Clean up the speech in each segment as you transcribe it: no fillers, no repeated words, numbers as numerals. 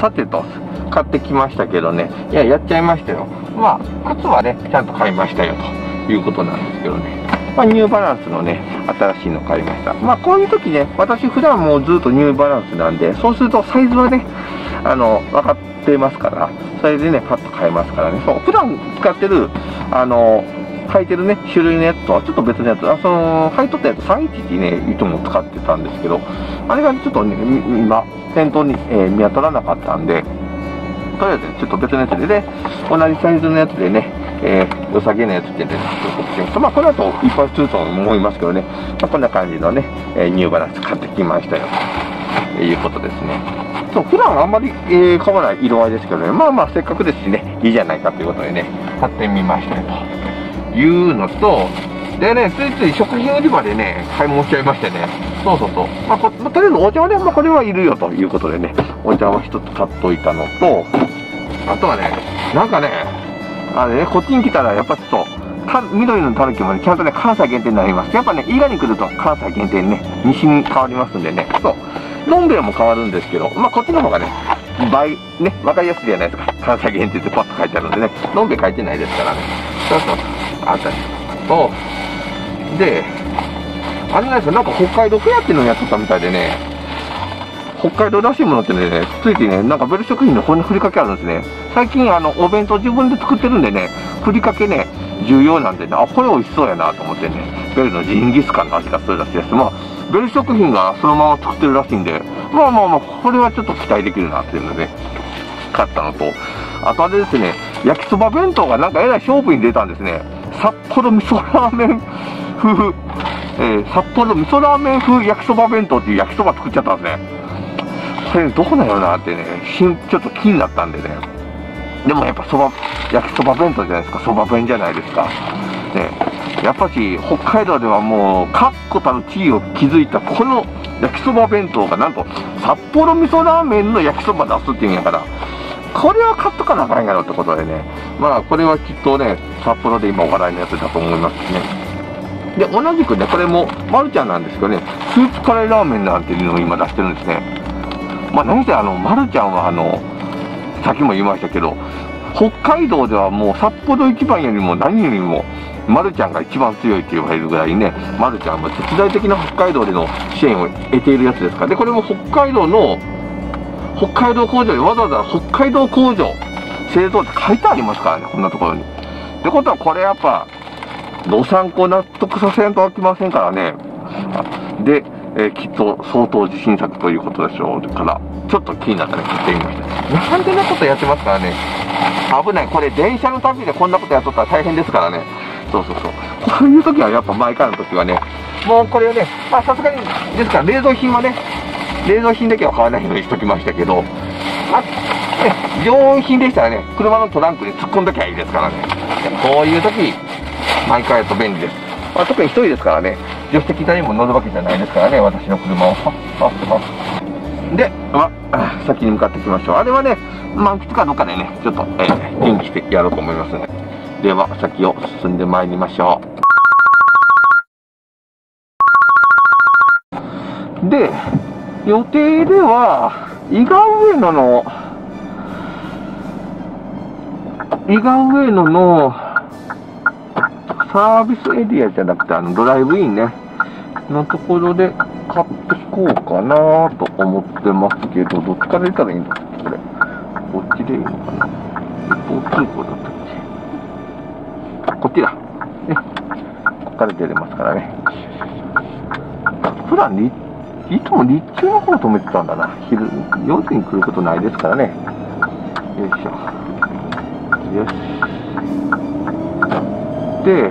さてと、買ってきましたけどね、いや、やっちゃいましたよ。まあ、靴はね、ちゃんと買いましたよ、ということなんですけどね。まあ、ニューバランスのね、新しいの買いました。まあ、こういう時ね、私普段もうずっとニューバランスなんで、そうするとサイズはね、分かってますから、それでね、パッと買えますからね。そう、普段使ってる、履いてるね、種類のやつとはちょっと別のやつ、履いとったやつ311ね、いつも使ってたんですけど、あれがちょっとね、今、店頭に、見当たらなかったんで、とりあえずちょっと別のやつで、同じサイズのやつでね、良さげなやつってね、まあ、この後いっぱいすると思いますけどね、まあ、こんな感じのね、ニューバランス買ってきましたよ、ということですね。そう、普段あんまり、買わない色合いですけどね、まあまあ、せっかくですしね、いいじゃないかということでね、買ってみましたよ、というのと、でね、ついつい食品売り場でね、買い物しちゃいましてね、そうそうそう、まあ、とりあえずお茶はね、まあ、これはいるよということでね、お茶は一つ買っといたのと、あとはね、なんかね、あれね、こっちに来たら、やっぱちょっと、緑のたぬきもね、ちゃんとね、関西限定になります。やっぱね、伊賀に来ると関西限定にね、西に変わりますんでね、そう、のんべえも変わるんですけど、まあ、こっちの方がね、倍、ね、わかりやすいじゃないですか。関西限定ってパッと書いてあるんでね、のんべえ書いてないですからね。そうそう、あったりと、で、あれなんですよ、なんか北海道フェアっていうのをやってたみたいでね、北海道らしいものってね、ついてね、なんかベル食品のこんなふりかけあるんですね。最近お弁当自分で作ってるんでね、ふりかけね、重要なんでね、あ、これ美味しそうやなと思ってね、ベルのジンギスカンの味がするらしいです。まあ、ベル食品がそのまま作ってるらしいんで、まあまあまあ、これはちょっと期待できるなっていうので、買ったのと、あとあれですね、焼きそば弁当がなんかえらい勝負に出たんですね。札幌味噌ラーメン風、札幌味噌ラーメン風焼きそば弁当っていう焼きそば作っちゃったんですね。これどうなのなってね、ちょっと気になったんでね。でもやっぱ焼きそば弁当じゃないですか、そば弁じゃないですか。ね、やっぱし北海道ではもう確固たる地位を築いたこの焼きそば弁当がなんと札幌味噌ラーメンの焼きそば出すっていうんやから、これは買っとかなあかんやろってことでね、まあこれはきっとね、札幌で今お笑いのやつだと思いますしね。で、同じくね、これもマルちゃんなんですけどね、スープカレーラーメンなんていうのを今出してるんですね。まあ何せマルちゃんはさっきも言いましたけど、北海道ではもう札幌一番よりも何よりも、マルちゃんが一番強いって言われるぐらいね、マルちゃんは絶大的な北海道での支援を得ているやつですから。で、これも北海道工場にわざわざ北海道工場製造って書いてありますからね、こんなところに。ってことはこれやっぱ、どさんこ納得させんとあきませんからね。で、きっと相当自信作ということでしょうから、ちょっと気になったら買ってみました。なんでなことやってますからね。危ない。これ電車の旅でこんなことやっとったら大変ですからね。そうそうそう。こういう時はやっぱ毎回の時はね、もうこれをね、まあさすがに、ですから冷蔵品はね、冷蔵品だけは買わないようにしときましたけど、まあ、ね、常温品でしたらね、車のトランクに突っ込んどきゃいいですからね。こういう時、毎回やると便利です。まあ、特に一人ですからね、助手席にも乗るわけじゃないですからね、私の車を。で、まあ、先に向かっていきましょう。あれはね、満喫かどっかでね、ちょっと、元気してやろうと思いますので。では、先を進んでまいりましょう。で、予定では、伊賀上野のサービスエリアじゃなくて、ドライブインね、のところで買っていこうかなと思ってますけど、どっちから出たらいいんだっけ、これ。こっちでいいのかな。一方通行だったっけ。こっちだ。ね。こっから出れますからね。普段いつも日中の方止めてたんだな。4時に来ることないですからね。よいしょ。よし。で、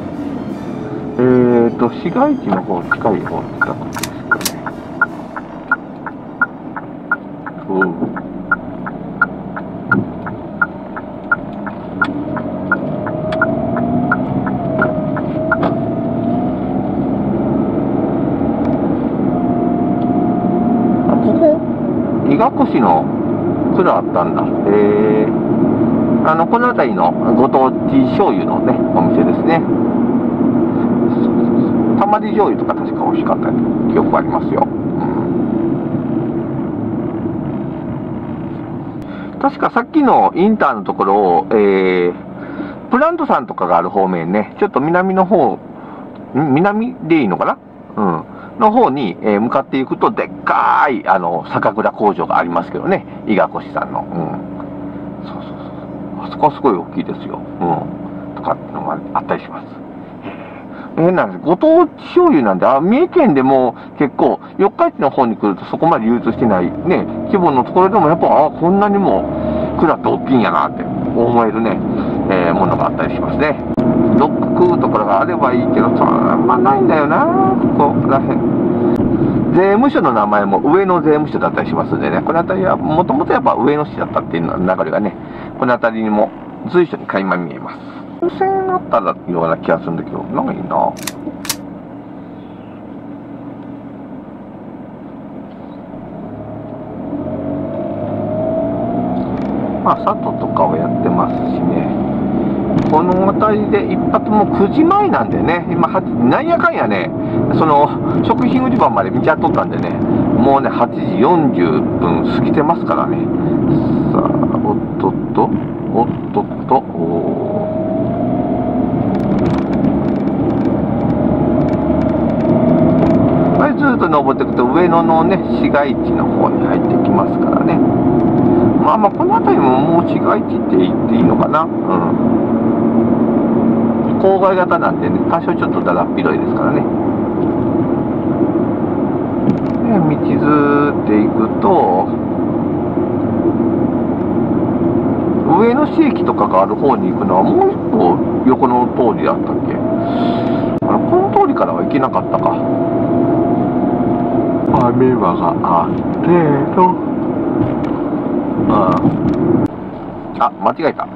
市街地の方、近い方って言ったことですかね。ここ、伊賀越の蔵あったんだ。この辺りのご当地醤油のね、お店ですね。たまり醤油とか確か美味しかった記憶ありますよ。 確かさっきのインターのところを、プラントさんとかがある方面ね、ちょっと南の方、南でいいのかな、の方に、向かっていくと、でっかい、酒蔵工場がありますけどね、伊賀越さんの。そうそうそう。あそこはすごい大きいですよ。とかっていうのがあったりします。なんです。ご当地醤油なんで、三重県でも結構、四日市の方に来るとそこまで流通してない、ね、規模のところでもやっぱ、こんなにも蔵って大きいんやなって思えるね、ものがあったりしますね。ロック食うところがあればいいけど、あんまないんだよな、ここらへん。税務署の名前も上野税務署だったりしますんでね、この辺りはもともとやっぱ上野市だったっていう流れがね、この辺りにも随所に垣間見えます。温泉になったような気がするんだけど、なんかいいな。佐渡とかをやってますしね。この辺りで一発も9時前なんでね、今なんやかんやね、その食品売り場まで見ちゃっとったんでね、もうね、8時40分過ぎてますからね。さあ、おっとっと、ずっと登っていくと上野のね、市街地の方に入ってきますからね。この辺りももう市街地って言っていいのかな。郊外型なんでね、多少ちょっとだだっ広いですからね。道ずっていくと、上野市駅とかがある方に行くのはもう一個横の通りだったっけ。この通りからは行けなかったか。雨場があってと、間違えた。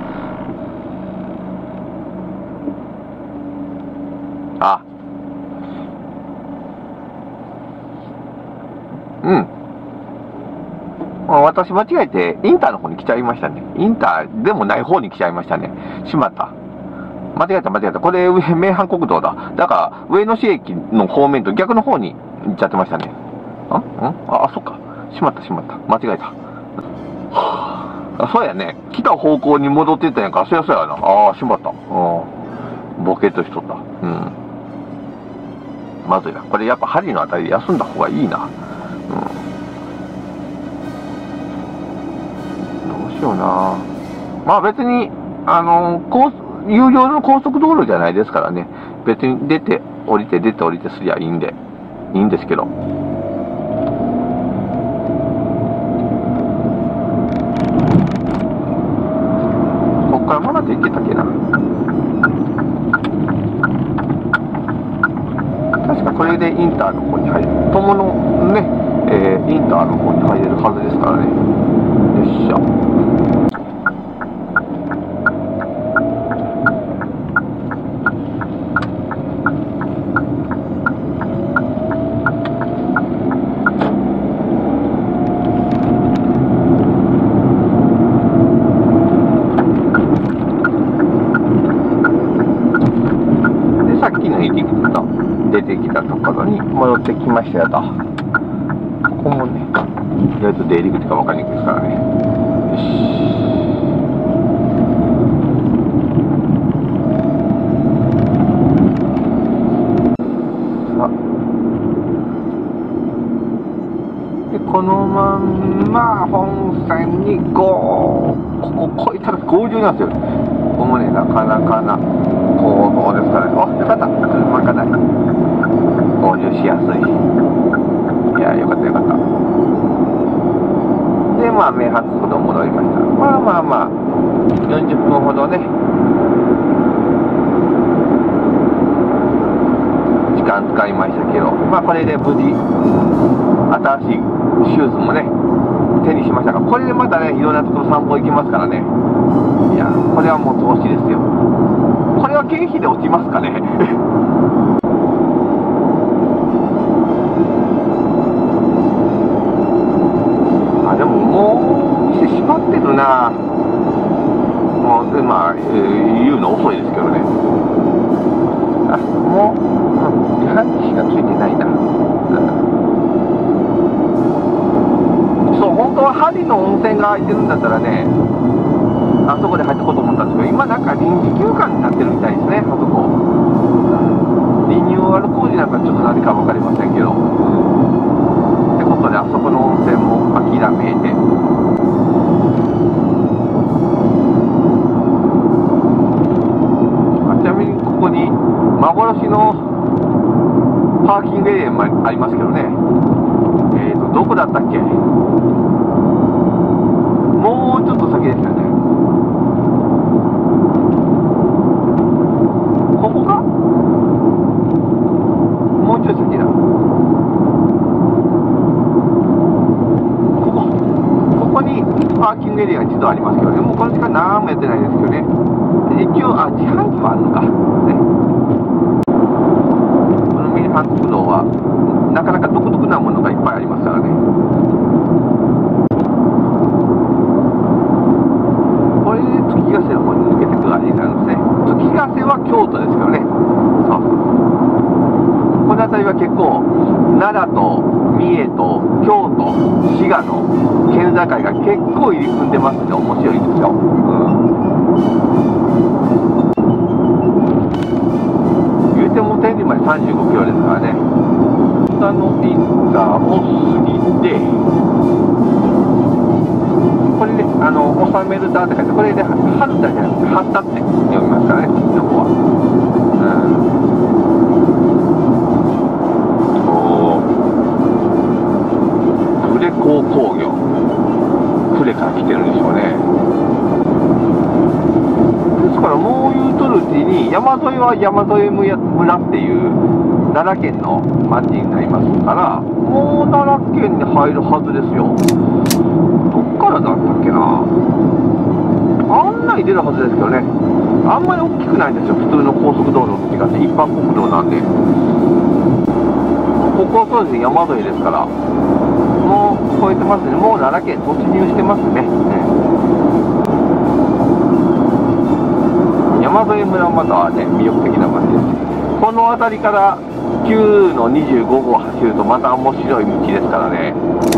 私間違えてインターの方に来ちゃいましたね。インターでもない方に来ちゃいましたね。しまった。間違えた。これ名阪国道だ。だから上野市駅の方面と逆の方に行っちゃってましたね。そっか。しまった。間違えた。そうやね。来た方向に戻ってったんやから、そうやな。しまった。ボケっとしとった。まずいな。これやっぱ針のあたりで休んだ方がいいな。どうしような。別に、有料の高速道路じゃないですからね。別に出て降りてすりゃいいんですけど。こっからまだで行けたっけな。確かこれでインターの方に入る。友のね、インターの方に入れるはずですからね。よっしゃ。出てきたところに戻ってきましたよと。ここもね、意外と出入り口が分かりにくいですからね。よし。さあ。で、このまんま本線にここ越えたら合流なんですよ。ここもね、なかなかな行動ですからね。よかった。車がない。合流しやすい。いや、よかった。で、名阪ほど戻りました。40分ほどね、時間使いましたけど、これで無事、新しいシューズもね、手にしましたが、これでまたね、いろんなところ散歩行きますからね。いや、これはもう投資ですよ。これは経費で落ちますかね。でももう店閉まってるな。もう言うの遅いですけどね。もう自販機しかついてないな。そう、本当は針の温泉が空いてるんだったらね、あそこで入ってこうと思ったんですけど、今なんか臨時休館になってるみたいですね、あそこ。リニューアル工事なんかちょっと何か分かりませんけど。ってことで、あそこの温泉も諦めて。ちなみにここに幻のパーキングエリアもありますけどね。どこだったっけ？もうちょっと先ですよね。ここか？もうちょい先だ。ここにパーキングエリアが一度ありますけどね。もうこの時間何もやってないですけどね。一応、自販機もあるのか。ね。この名阪国道は、なかなか独特なものがいっぱいありますからね。これで月ヶ瀬の方に抜けてくるあれになるんですね。月ヶ瀬は京都ですけどね。そうそう。この辺りは結構、奈良と三重と京都、滋賀の県境が結構入り組んでますんで面白いですよ。言うても天理まで35キロですからね。北のインターを過ぎて、これで、収めるだって書いて、これで、春田じゃなくて、はったって読みますからね、こっちの方は。呉高工業。呉から来てるんでしょうね。ですから、もう言うとるうちに、山沿いは山沿い村っていう、奈良県の町になりますから、もう奈良県に入るはずですよ。どっからだったっけな。案内出るはずですけどね。あんまり大きくないんですよ、普通の高速道路と違って、一般国道なんで。ここはそうですね、山沿いですから、もう越えてますね。もう奈良県突入してますね。山沿い村まだね、魅力的な街です。この辺りから9の25号を走るとまた面白い道ですからね。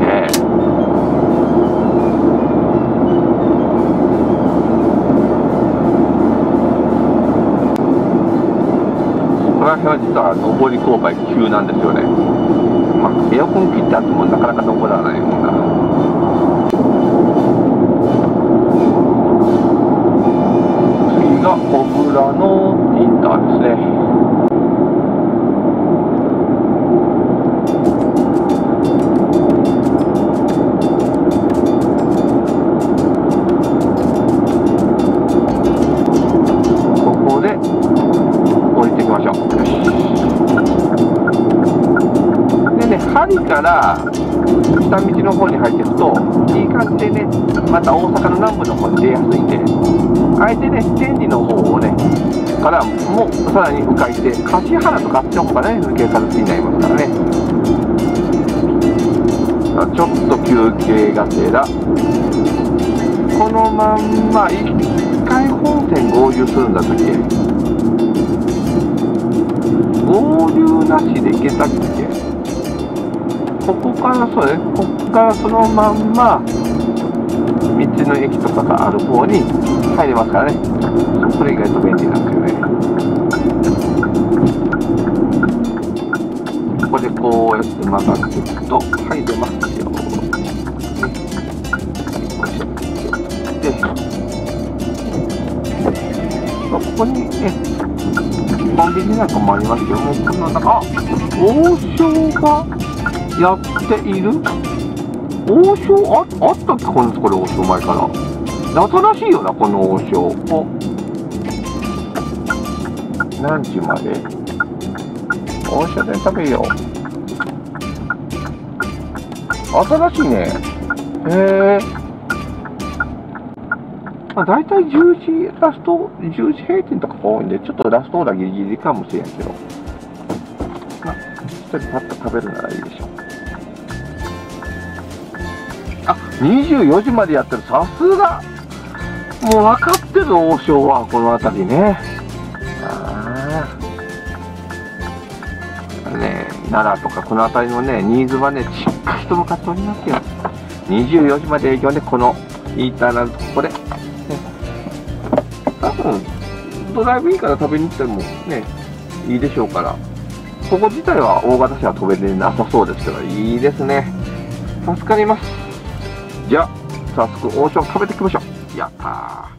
ここら辺は実は上り勾配急なんですよね。まあ、エアコン切ってあってもなかなか登らないもんな。次が小倉のインターですね。針から下道の方に入っていくといい感じでね、また大阪の南部の方に出やすいんで、あえてね、天理の方をねからもうさらに迂回して橿原とかあっちの方がね抜ける形になりますからね。ちょっと休憩がてらこのまんま一回本線合流するんだったっけ。合流なしで行けたっけ。ここからそうね、ここからそのまんま道の駅とかがある方に入れますからね。それ意外と便利なんですよね。ここでこうやって曲がっていくと入れますよ。で、ここにね、コンビニなんかもありますけども、この中、王将がやっている。王将あったっけ、これ王将前から。新しいよな、この王将。お、何時まで王将で食べよう。新しいね。へえ。まあ、大体10時ラスト、10時閉店とかが多いんで、ちょっとラストオーダーギリギリかもしれんけど。まあ、一人パッと食べるならいいでしょう。あ、24時までやってる。さすが。もう分かってる、王将は、この辺りね。ね、奈良とかこの辺りのね、ニーズはね、しっかりと向かっておりますよ。 24時まで営業で、このインターナルとここで、ね、多分、ドライブインから食べに行ってもね、いいでしょうから、ここ自体は大型車は飛べてなさそうですけど、いいですね。助かります。じゃあ、早速、王将食べていきましょう。やったー。